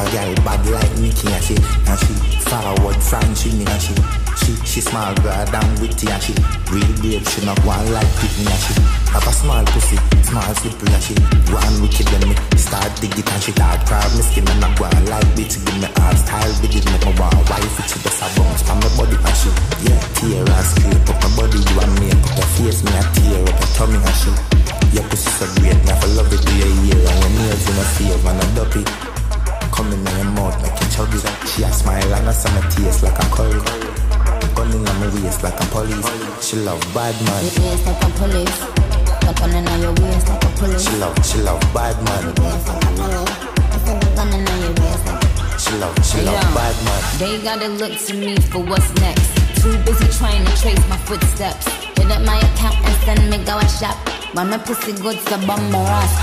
a girl bad like Nicki and she forward from Trini and she small girl damn witty and she real brave, she not one like Trini and she have a small pussy, small slippery and she one wicked when me start dig it and she start crab me skin and I go on like bitch give me hard style with it make me want wife it she just a bounce from my body and she tear and scrape up my body you and me up your face me a tear up your tummy and she your pussy so great me have a love it do your ear and your nails in a fave and a duppy come in your mouth make it chubby she a smile and a summer taste like a curry gun in my waist like a police she love bad man your waist like a police gun in your waist like a police she love bad man gun in your waist like she love bad man they gotta look to me for what's next too busy trying to trace my footsteps hit up my account and send me go a shop run my pussy good to bum my ass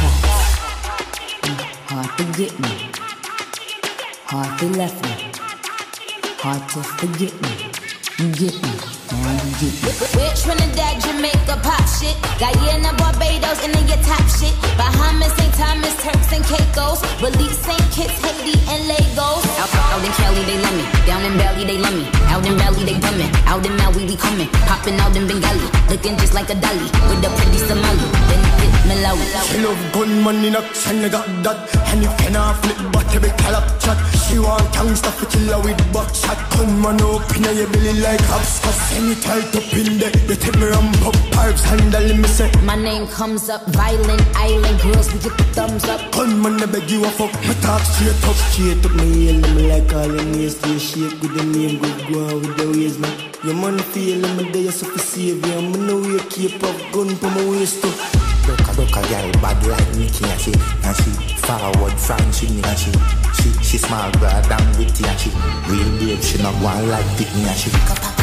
hard to get me hard to left me hard to forget me you get me now you get me we're Trinidad Jamaica pop shit Guyana Barbados and then your top shit Bahamas St. Thomas Turks and Caicos Belize St. Kitts Haiti and Lagos out in Cali they love me down in Bali they love me out in Bali they coming out in Maui we coming popping out in Bengali looking just like a dolly with a pretty Somali then you get Malawi she love gunman in action I got that and you cannot flip but every call chat she want gangsta for killer with buckshot gunman open your belly like hopscotch any tight up in there you take me ramp up pipes handle me say my name comes up violent island girls we get the thumbs up gunman I beg you a fuck me talk straight up me yell me like all your nails to shake with the name good go on with the ways man your money feel me there so for save you me know you keep up gun for my waist too Look a girl bad like Nicki and she forward from Trini and she small girl damn witty and she real brave she not one like Trini and she